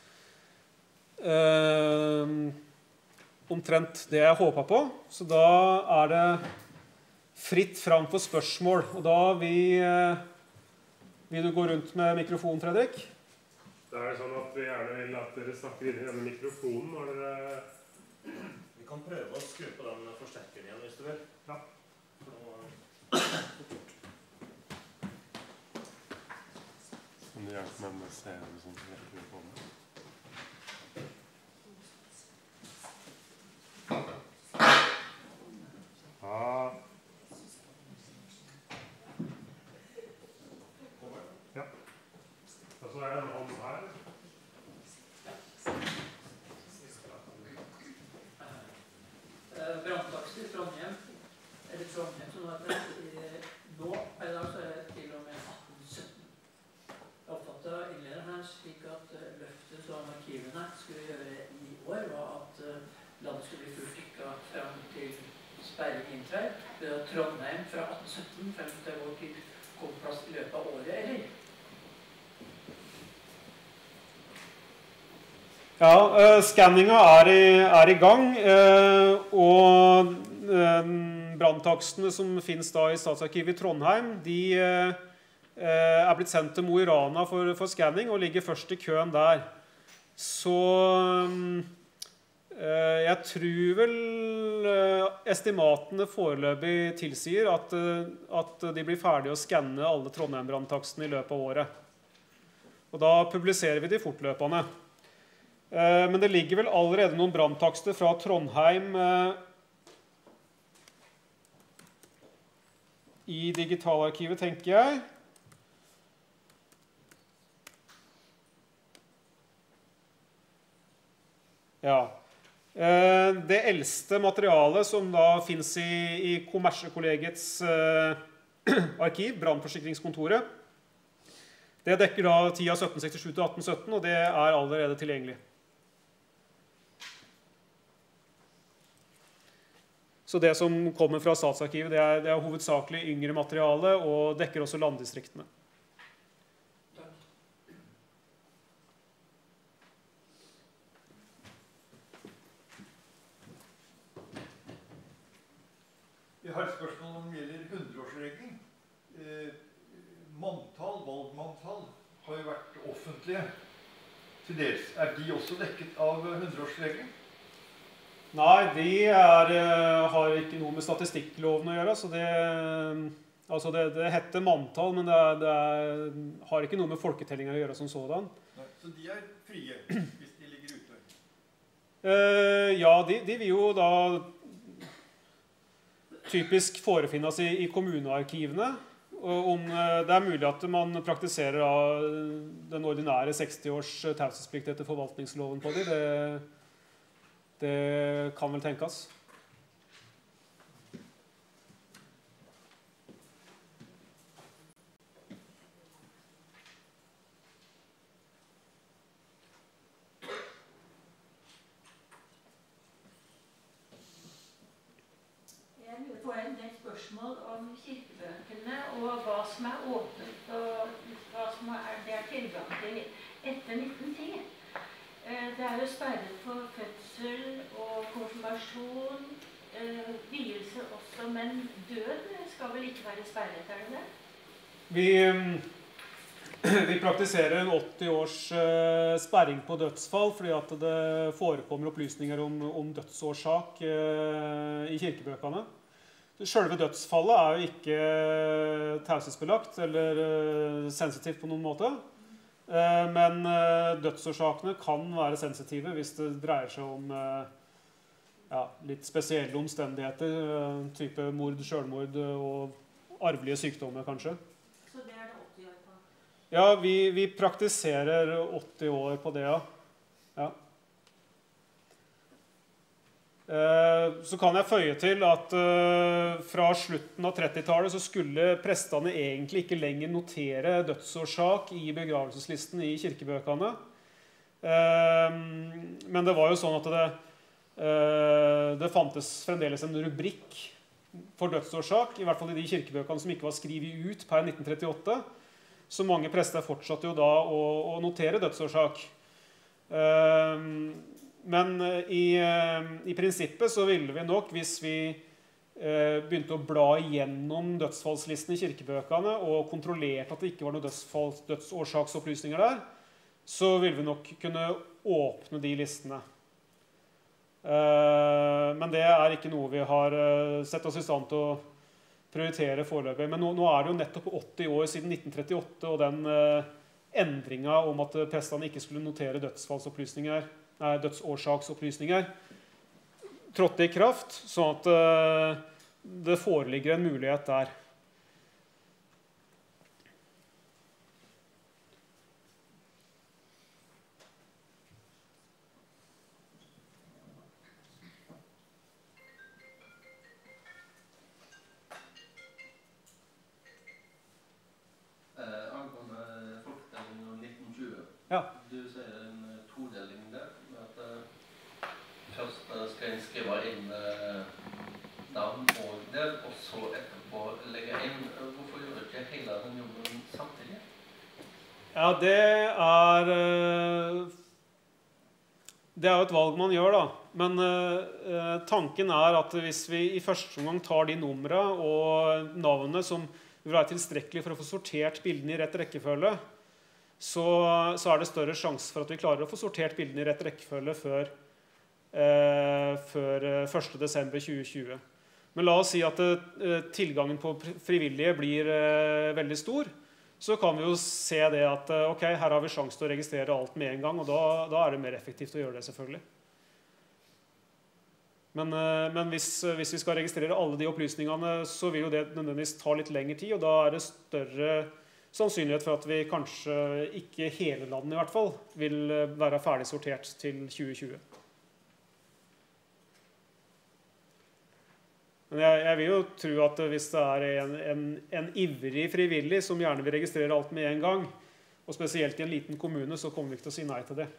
Uh, omtrent det jeg håpet på. Så da er det fritt fram for spørsmål. Og da vil, uh, vil du gå rundt med mikrofonen, Fredrik? Det er sånn at vi gjerne vil at dere snakker inn i denne mikrofonen når dere... Vi kan prøve å skru på den forsterkeren igjen hvis du vil. Ja. Kan du hjelpe meg med å se det sånn som jeg prøver på med? Ja. Ja. Og så er det en hånd her. Branntakster Trondheim, eller Trondheim som det heter, nå per dag så er det til og med atten sytten. Jeg oppfattet innlederen her slik at løftet som arkivene skulle gjøre i år var at landet skulle bli fullt rykket frem til sperring inntrær, ved at Trondheim fra atten sytten frem til vår tid kom på plass i løpet av året, eller? Ja, uh, skanninga er i, er i gang, uh, og uh, branntakstene som finnes da i Statsarkivet i Trondheim, de uh, er blitt sendt til Mo i Rana for, for skanning og ligger først i køen der. Så um, uh, jeg tror vel uh, estimatene foreløpig tilsier at, uh, at de blir ferdige å skanne alle Trondheim-branntakstene i løpet av året. Og da publiserer vi de fortløpende. Uh, men det ligger vel allerede noen branntakster fra Trondheim uh, i digitalarkivet, tenker jeg. Ja. Det eldste materialet som da finnes i, i Kommersekollegiets eh, arkiv, Brannforsikringskontoret, det dekker da tida sytten sekstisju til atten sytten, og det er allerede tilgjengelig. Så det som kommer fra Statsarkivet, det er, det er hovedsakelig yngre materiale, og dekker også landdistriktene. Jeg har et spørsmål om det gjelder hundreårsregelen. Eh, manntall, valgmanntall, har jo vært offentlige til dels. Er de også dekket av hundreårsregelen? Nei, de er, har ikke noe med statistikkloven å gjøre, så det, altså det, det heter manntall, men det, er, det er, har ikke noe med folketellinger å gjøre som sådan. Nei, så de er frie, hvis de ligger ute? Eh, ja, de, de vil jo da typisk forefinnes i, i kommunearkivene. Og om det er mulig at man praktiserer da, den ordinære seksti års taushetsplikt etter forvaltningsloven på dem, det, det kan vel tenkes. På en del spørsmål om kirkebøkene og hva som er åpnet og hva som er, det er tilgang til etter nitten ti. Det er jo sperret for fødsel og konfirmasjon, vielse også, men død skal vel ikke være sperret, er det det? Vi, vi praktiserer en åtti års sperring på dødsfall, fordi at det forekommer opplysninger om, om dødsårsak i kirkebøkene. Selve dødsfallet er jo ikke taushetsbelagt eller sensitivt på noen måte. Men dødsårsakene kan være sensitive hvis det dreier seg om ja, litt spesielle omstendigheter, type mord, selvmord og arvelige sykdommer kanskje. Så det er det åtti år på? Ja, vi, vi praktiserer åtti år på det, ja. Ja. Så kan jeg føye til at fra slutten av trettitallet så skulle prestene egentlig ikke lenger notere dødsårsak i begravelseslisten i kirkebøkene. Men det var jo sånn at det, det fantes fremdeles en rubrikk for dødsårsak, i hvert fall i de kirkebøkene som ikke var skrivet ut per nitten trettiåtte. Så mange prester fortsatte jo da å, å notere dødsårsak. Men i, i prinsippet så ville vi nok, hvis vi eh, begynte å bla igjennom dødsfallslisten i kirkebøkene og kontrollerte at det ikke var noen dødsårsaksopplysninger der, så ville vi nok kunne åpne de listene. Eh, men det er ikke noe vi har sett oss i stand til å prioritere foreløpig. Men nå, nå er det jo nettopp åtti år siden nitten trettiåtte og den eh, endringen om at prestene ikke skulle notere dødsfallsopplysninger, Nei, dødsårsaksopplysninger trådte i kraft, sånn at uh, det foreligger en mulighet der. Eh, angående folketellingen nitten tjue, Ja. Du sier en todeling der. Først skal jeg skrive inn eh, navn og del, og så etterpå legge inn. Hvorfor gjør du ikke hele den jobben samtidig? Ja, det er det er jo et valg man gjør, da. Men uh, tanken er at hvis vi i første omgang tar de numre og navnene som vil være tilstrekkelig for å få sortert bildene i rett rekkefølge, så, så er det større sjanse for at vi klarer å få sortert bildene i rett rekkefølge før, uh, før uh, første desember tjue tjue. Men la oss si at uh, tilgangen på frivillige blir uh, veldig stor, så kan vi jo se det at ok, her har vi sjanse til å registrere alt med en gang, og da, da er det mer effektivt å gjøre det, selvfølgelig. Men, men hvis, hvis vi skal registrere alle de opplysningene, så vil jo det nødvendigvis ta litt lengre tid, og da er det større sannsynlighet for at vi kanskje ikke hele landet i hvert fall vil være ferdig sortert til tjue tjue. Men jeg, jeg vil jo tro at hvis det er en, en, en ivrig frivillig som gjerne vil registrere alt med en gang, og spesielt i en liten kommune, så kommer vi ikke til å si nei til det.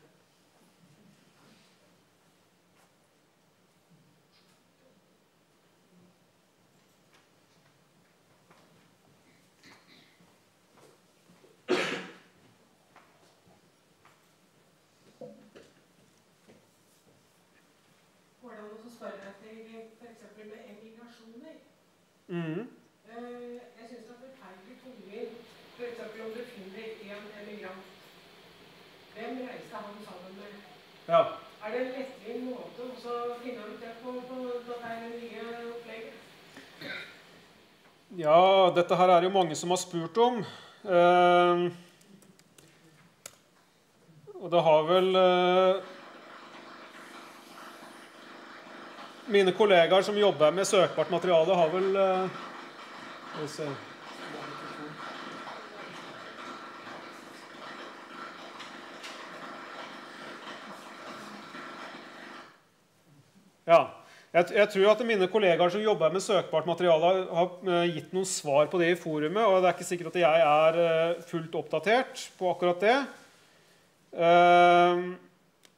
Hvordan også spørre deg til for eksempel med emigrasjoner? Mm. Uh, jeg synes det er forferdelig tunge, for eksempel om du finner en emigrant. Hvem reiste han sammen med? Ja. Er det en lettvint måte å finne ut det på, på, på det nye opplegget? Ja, dette her er jo mange som har spurt om. Uh, og det har vel... Uh, Mine kollegaer som jobber med søkbart materiale har vel uh, skal vi se. Ja, jeg, jeg tror at mine kollegaer som jobber med søkbart materiale har uh, gitt noen svar på det i forumet, og det er ikke sikkert at jeg er uh, fullt oppdatert på akkurat det. Uh,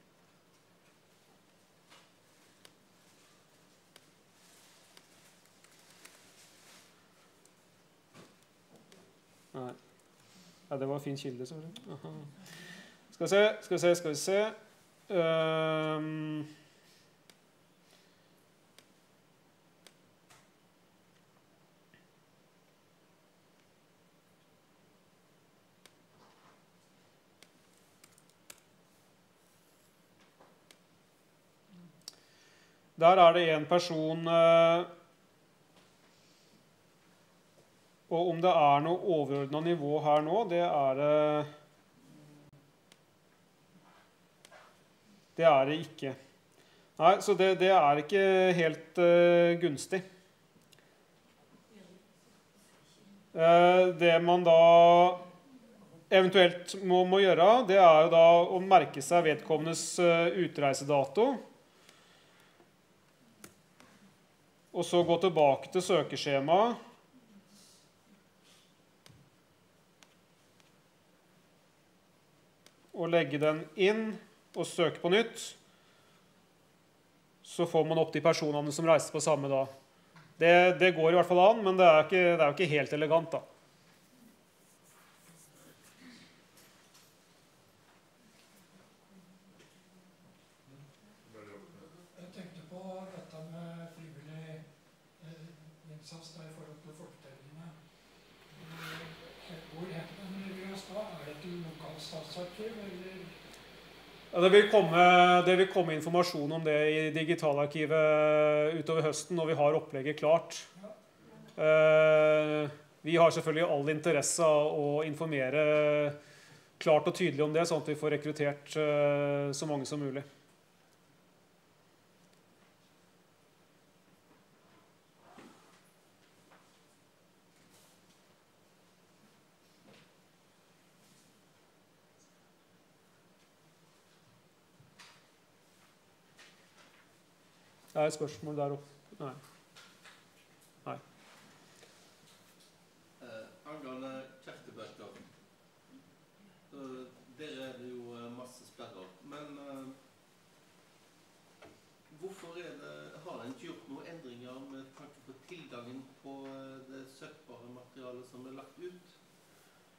Nei. Ja, det var en fin kilde, selvfølgelig. Aha. Skal vi se, skal vi se, skal vi se. Um. Der er det en person... Uh, Og om det er noe overordnet nivå her nå, det er det, det er det ikke. Nei, så det, det er ikke helt uh, gunstig. Uh, det man da eventuelt må, må gjøre, det er jo da å merke seg vedkommendes uh, utreisedato. Og så gå tilbake til søkeskjemaet. Og legge den inn og søke på nytt, så får man opp de personene som reiser på samme dag. Det, det går i hvert fall an, men det er, ikke, det er jo ikke helt elegant da. Jeg tenkte på dette med frivillig innsats der i forhold til folketellingene. Hvor heter den revyen da? Er det til lokal statsarkiv, eller? Ja, det, vil komme, det vil komme informasjon om det i digitalarkivet utover høsten når vi har opplegget klart. Ja. Eh, vi har selvfølgelig all interesse av å informere klart og tydelig om det, sånn at vi får rekruttert eh, så mange som mulig. Det er et spørsmål der oppe. Nei. Nei. Eh, angående kirkebøker. Uh, der er det jo uh, masse sperrer. Men uh, hvorfor er det, har en ikke gjort noen endringer med tanke på tilgangen på uh, det søkbare materialet som er lagt ut?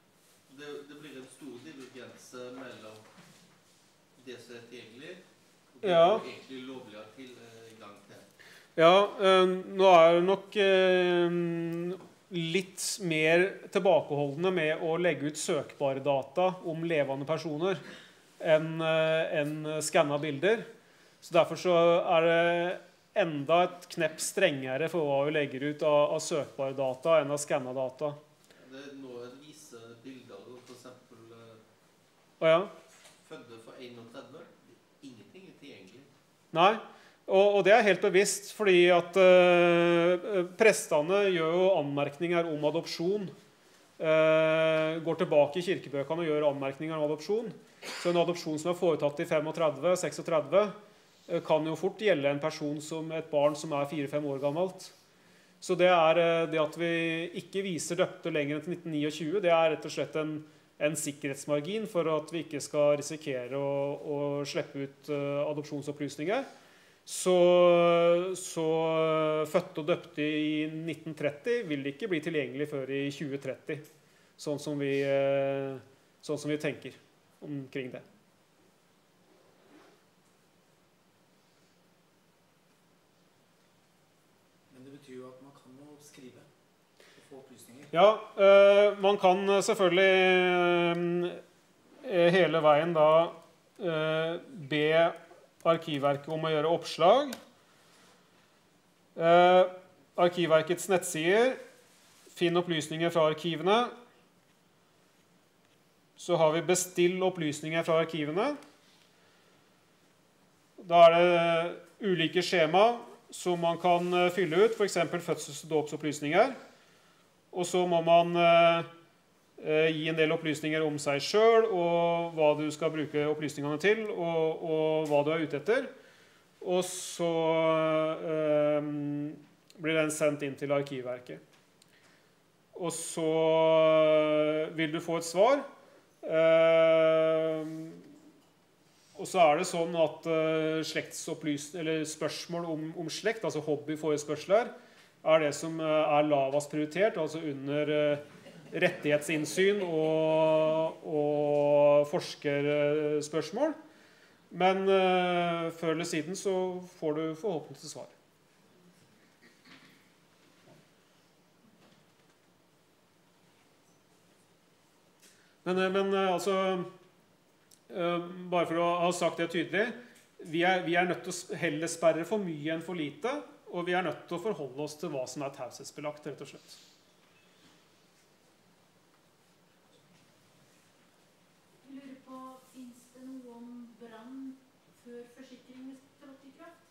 Det, det blir en stor divergens mellom det som er tilgjengelig, Det er Ja. jo egentlig lovlig til eh, gang til. Ja, eh, nå er det nok eh, litt mer tilbakeholdende med å legge ut søkbare data om levende personer enn eh, enn skanna bilder. Så derfor så er det enda et knepp strengere for hva vi legger ut av, av søkbare data enn av skanna data. Det er nå viser bilder, for eksempel eh, Å ja. fødde for trettién. Ingenting er tilgjengelig. Nei, og, og det er helt bevisst, fordi at uh, prestene gjør jo anmerkninger om adopsjon. Uh, går tilbake i kirkebøkene og gjør anmerkninger om adopsjon. Så en adopsjon som er foretatt i trettifem seksogtredve, uh, kan jo fort gjelde en person som et barn som er fire-fem år gammelt. Så det er uh, det at vi ikke viser døpte lenger enn til nitten tjueni, det er rett og slett en en sikkerhetsmargin for at vi ikke skal risikere å, å slippe ut uh, adopsjonsopplysninger. Så, så fødte og døpte i nitten tretti vil det ikke bli tilgjengelig før i tjue tretti, sånn som vi, uh, sånn som vi tenker omkring det. Men det betyr jo at man kan jo skrive og få opplysninger. Ja, øh, man kan selvfølgelig øh, hele veien da øh, be Arkivverket om å gjøre oppslag. Uh, Arkivverkets nettsider, finn opplysninger fra arkivene. Så har vi bestill opplysninger fra arkivene. Da er det ulike skjema som man kan fylle ut, for eksempel fødsels- og dåpsopplysninger. Og så må man eh, gi en del opplysninger om seg selv, og hva du skal bruke opplysningene til, og, og hva du er ute etter. Og så eh, blir den sendt inn til Arkivverket. Og så vil du få et svar. Eh, og så er det sånn at eh, slektsopplysning, eller spørsmål om, om slekt, altså hobbyforespørsler, er det som er lavest prioritert, altså under rettighetsinnsyn og, og forskerspørsmål. Men uh, før eller siden så får du forhåpentlig svar. Men, men altså, uh, bare for å ha sagt det tydelig, vi er, vi er nødt til å heller sperre for mye enn for lite, og vi er nødt til å forholde oss til hva som er taushetsbelagt, rett og slett. Jeg lurer på, finnes det noe om brann før forsikringen trådte i kraft?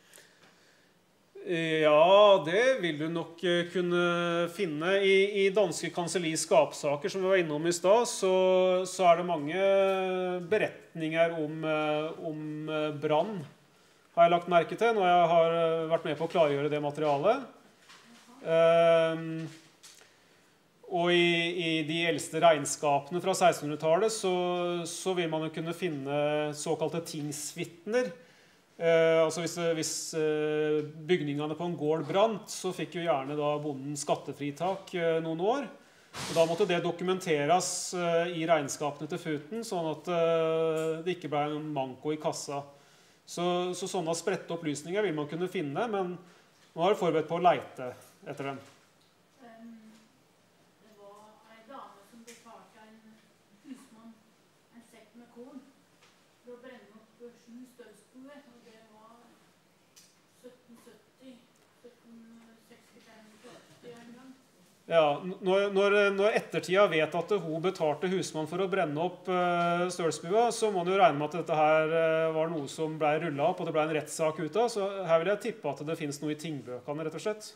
Ja, det vil du nok kunne finne. I, i danske kanselli skapsaker, som vi var innom i stad, så, så er det mange beretninger om, om brann, har jeg lagt merke til når jeg har vært med på å klargjøre det materialet. Um, og i, i de eldste regnskapene fra sekstenhundretallet så, så vil man jo kunne finne såkalte tingsvittner. Uh, altså hvis, hvis uh, bygningene på en gård brant, så fikk jo gjerne da bonden skattefritak uh, noen år. Og da måtte det dokumenteres uh, i regnskapene til futen, sånn at uh, det ikke ble en manko i kassa. Så, så sånne spredte opplysninger vil man kunne finne, men man har forberedt på å leite etter dem. Um, det var en dame som betalte en husmann en sekk med korn for å brenne opp sju støvsbue, og det var sytten sytti, sytten sekstifem en gang. Ja, når, når, når ettertida vet at hun betalte husmann for å brenne opp uh, stølsbua, så må du regne med at dette her uh, var noe som ble rullet opp, og det ble en rettssak ut av. Så her vil jeg tippe at det finnes noe i tingbøkene, rett og slett.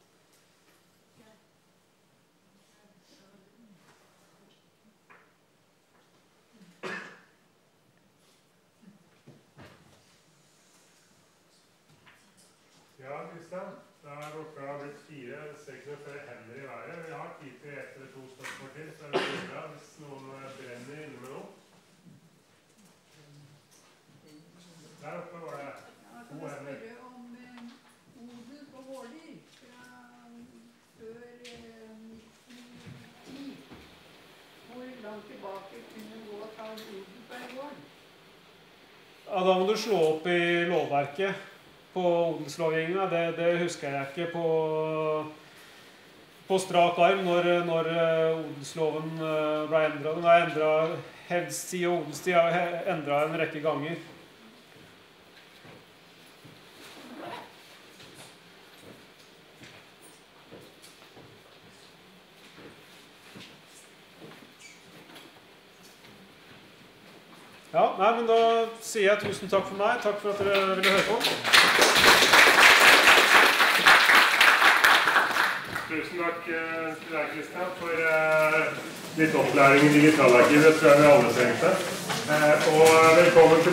Ja, Kristian. Da er klokka blitt fire, seksogfyrre hender i været. Vi har tid til ett eller to spørsmål til, så er det bra hvis noen brenner inne med noe. Der oppe var det to hender. Jeg kan spørre om eh, odel på gårder fra før eh, nitten ti. Hvor langt tilbake kunne gå og ta odel på en gård? Ja, da må du slå opp i lovverket på odelslovgivningen. Det, det husker jeg ikke på, på strak arm når, når odelsloven ble endret. Den ble endret, hevdstid og odelstid er endret en rekke ganger. Ja, nei, men da sier jeg tusen takk for meg. Takk for at dere ville høre på. Tusen takk til deg, Kristian, for uh, litt opplæring i digitalarkivet. Det tror jeg vi alle trengte. Uh, og velkommen til